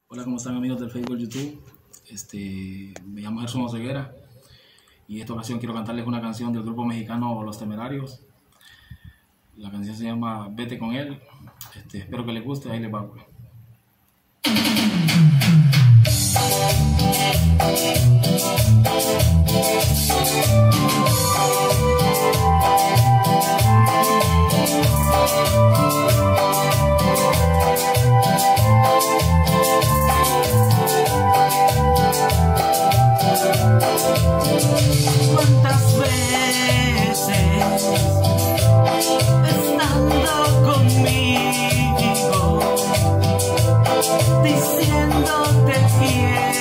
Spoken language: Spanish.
Hola, ¿cómo están amigos del Facebook, YouTube? Me llamo Gerson Ceguera y en esta ocasión quiero cantarles una canción del grupo mexicano Los Temerarios. La canción se llama Vete con él. Espero que les guste, ahí les va pues. ¿Cuántas veces estando conmigo diciéndote quiero?